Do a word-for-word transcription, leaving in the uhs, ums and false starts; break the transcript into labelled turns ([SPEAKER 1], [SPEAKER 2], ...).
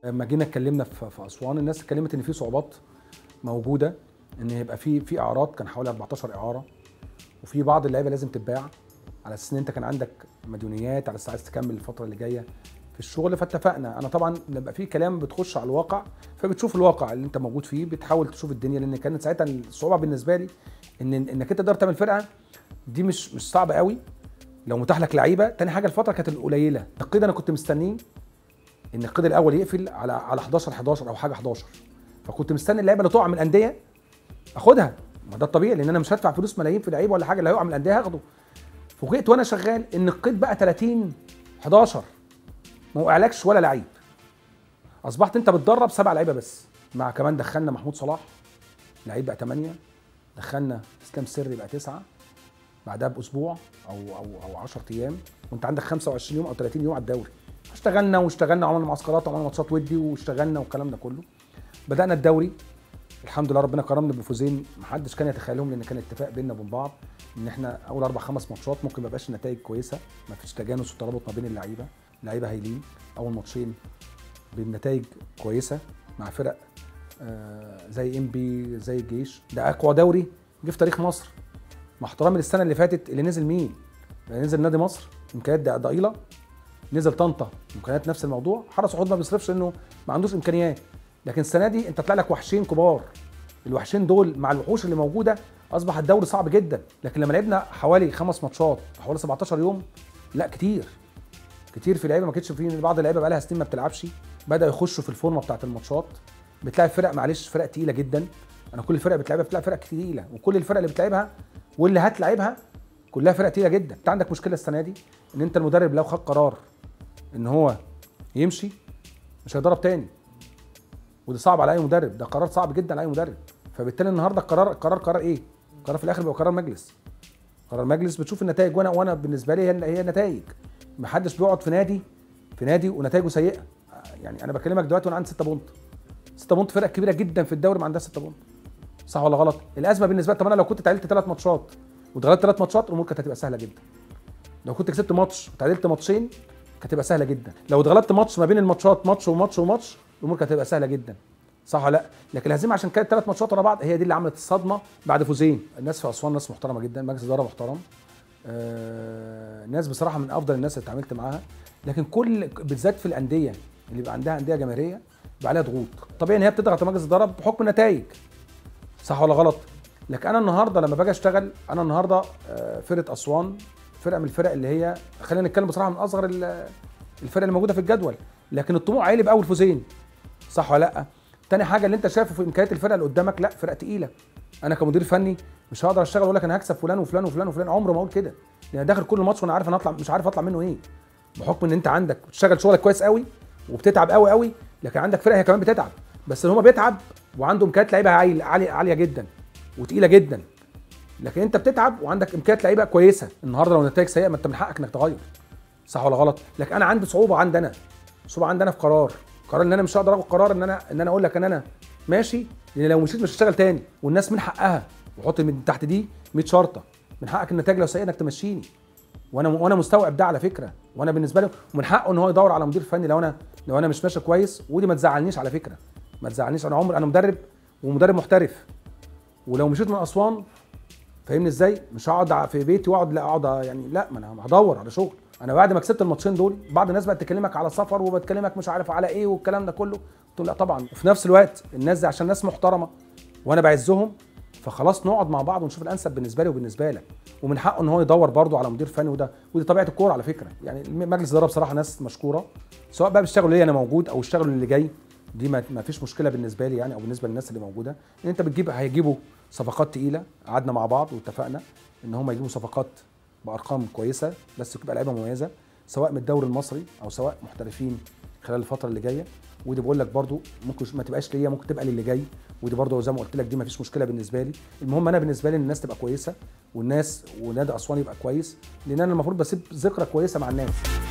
[SPEAKER 1] لما جينا اتكلمنا في في اسوان، الناس اتكلمت ان في صعوبات موجوده، ان يبقى في في اعارات، كان حوالي أربعتاشر اعاره، وفي بعض اللعيبه لازم تتباع على اساس ان انت كان عندك مديونيات، على اساس عايز تكمل الفتره اللي جايه في الشغل. فاتفقنا، انا طبعا لما في كلام بتخش على الواقع، فبتشوف الواقع اللي انت موجود فيه، بتحاول تشوف الدنيا، لان كانت ساعتها الصعوبه بالنسبه لي ان انك انت تقدر تعمل فرقه دي مش مش صعبه قوي لو متاح لك لعيبه. تاني حاجه الفتره كانت القليله، القيد انا كنت مستنيه ان القيد الاول يقفل على على حداشر حداشر او حاجه حداشر، فكنت مستني اللعيبه اللي تقع من الانديه اخدها، ما ده الطبيعي، لان انا مش هدفع فلوس ملايين في لعيب ولا حاجه، اللي هيقع من الانديه هاخده. فوجئت وانا شغال ان القيد بقى تلاتين حداشر، ما وقعلكش ولا لعيب، اصبحت انت بتدرب سبع لعيبه بس، مع كمان دخلنا محمود صلاح لعيب بقى تمانية، دخلنا اسلام سري بقى تسعة بعدها باسبوع او او او عشرة ايام، وانت عندك خمسة وعشرين يوم او تلاتين يوم على الدوري. اشتغلنا واشتغلنا وعملنا معسكرات وعملنا ماتشات ودي واشتغلنا والكلام ده كله. بدانا الدوري الحمد لله، ربنا كرمنا بفوزين محدش كان يتخيلهم، لان كان اتفاق بيننا وبين بعض ان احنا اول اربع خمس ماتشات ممكن ما يبقاش نتائج كويسه، ما فيش تجانس وترابط ما بين اللعيبه، اللعيبه هايلين. اول ماتشين بنتائج كويسه مع فرق آه زي ام بي زي الجيش، ده اقوى دوري جه في تاريخ مصر، مع احترامي للسنه اللي فاتت اللي نزل مين؟ اللي نزل نادي مصر امكانيات ضئيله، نزل طنطا امكانيات نفس الموضوع، حرس حدود ما بيصرفش انه ما عندوش امكانيات، لكن السنه دي انت طلع لك وحشين كبار، الوحشين دول مع الوحوش اللي موجوده اصبح الدوري صعب جدا. لكن لما لعبنا حوالي خمس ماتشات حوالي سبعتاشر يوم، لا كتير كتير في لعيبه ما كانتش، في بعض اللعيبه بقى لها سنين ما بتلعبش، بدا يخشوا في الفورمه بتاعه الماتشات. بتلاعب فرق معلش فرق تقيله جدا، انا كل الفرق بتلعبها بتلاعب فرق تقيله، وكل الفرق اللي بتلعبها واللي هتلعبها كلها فرق تقيله جدا. انت عندك مشكله السنه دي ان انت المدرب لو خد قرار ان هو يمشي مش هيضرب تاني، وده صعب على اي مدرب، ده قرار صعب جدا على اي مدرب. فبالتالي النهارده القرار قرار قرار ايه؟ قرار في الاخر بيبقى قرار مجلس. قرار مجلس بتشوف النتائج، وانا وانا بالنسبه لي هي هي نتائج. ما حدش بيقعد في نادي في نادي ونتائجه سيئه. يعني انا بكلمك دلوقتي وانا عندي ستة بونت. ستة بونت فرق كبيره جدا في الدوري ما عندها ستة بونت. صح ولا غلط؟ الازمه بالنسبه لي، طب انا لو كنت تعادلت ثلاث ماتشات واتغلبت ثلاث ماتشات الامور كانت هتبقى سهله جدا. لو كنت كسبت ماتش وتعادلت ماتشين كانت هتبقى سهله جدا. لو اتغلبت ماتش ما بين الماتشات ماتش وماتش وماتش الامور كانت هتبقى سهله جدا. صح ولا لا؟ لكن الهزيمه عشان كانت ثلاث ماتشات ورا بعض هي دي اللي عملت الصدمه بعد فوزين. الناس في اسوان ناس محترمه جدا، مجلس اداره محترم، آه ناس بصراحه من افضل الناس اللي اتعاملت معاها. لكن كل بالذات في الانديه اللي بيبقى عندها انديه جماهيريه بيبقى عليها ضغوط، طبيعي ان هي بتضغط على مجلس الاداره بحكم النتائج. صح ولا غلط؟ لكن انا النهارده لما باجي اشتغل، انا النهارده آه فرقه اسوان فرقه من الفرق اللي هي، خلينا نتكلم بصراحه، من اصغر الفرق اللي موجوده في الجدول، لكن الطموح عالي باول فوزين. صح ولا لا؟ تاني حاجه اللي انت شايفه في امكانيات الفرقه اللي قدامك، لا فرقه تقيله. انا كمدير فني مش هقدر اشتغل واقول لك انا هكسب فلان وفلان وفلان وفلان، عمري ما اقول كده، لان داخل كل ماتش وانا عارف انا اطلع مش عارف اطلع منه ايه، بحكم ان انت عندك بتشتغل شغلك كويس قوي وبتتعب قوي قوي، لكن عندك فرقه هي كمان بتتعب، بس هم بيتعب وعنده امكانيات لعيبه عاليه عاليه جدا وتقيله جدا، لكن انت بتتعب وعندك امكانيات لعيبه كويسه. النهارده لو النتائج سيئه ما انت من حقك انك تغير. صح ولا غلط؟ لكن انا عندي صعوبه، عندي انا صعوبه عندي انا في قرار قرار ان انا مش هقدر اخد قرار ان انا ان انا اقول لك ان انا ماشي، لان لو مشيت مش هشتغل تاني، والناس من حقها، وحط من تحت دي مية شرطه، من حقك النتائج لو سيئه انك تمشيني، وانا وانا مستوعب ده على فكره، وانا بالنسبه له ومن حقه ان هو يدور على مدير فني لو انا لو انا مش ماشي كويس، ودي ما تزعلنيش على فكره، ما تزعلنيش. انا عمري انا مدرب ومدرب محترف، ولو مشيت من اسوان فاهمني ازاي؟ مش هقعد في بيتي واقعد لا اقعد يعني، لا، ما انا هدور على شغل. انا بعد ما كسبت الماتشين دول بعض الناس بقت تكلمك على سفر وبتكلمك مش عارف على ايه والكلام ده كله، قلت له لا طبعا. وفي نفس الوقت الناس دي عشان ناس محترمه وانا بعزهم، فخلاص نقعد مع بعض ونشوف الانسب بالنسبه لي وبالنسبه لك، ومن حقه ان هو يدور برده على مدير فني، وده ودي طبيعه الكوره على فكره. يعني مجلس الاداره بصراحه ناس مشكوره، سواء بقى بيشتغلوا ليا انا موجود او يشتغلوا اللي جاي، دي ما فيش مشكله بالنسبه لي يعني، او بالنسبه للناس اللي موجوده، ان انت بتجيب هيجيبوا صفقات تقيله. قعدنا مع بعض واتفقنا ان هم يجيبوا صفقات بارقام كويسه، بس تبقى لعيبه مميزه سواء من الدوري المصري او سواء محترفين خلال الفتره اللي جايه. ودي بقول لك برضو ممكن ما تبقاش ليا، ممكن تبقى للي جاي، ودي برضو زي ما قلت لك دي ما فيش مشكله بالنسبه لي. المهم انا بالنسبه لي ان الناس تبقى كويسه، والناس ونادي اسوان يبقى كويس، لان انا المفروض بسيب ذكرى كويسه مع الناس.